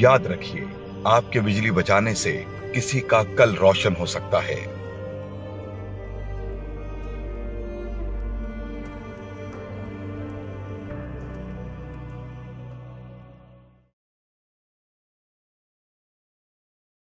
याद रखिए, आपके बिजली बचाने से किसी का कल रोशन हो सकता है।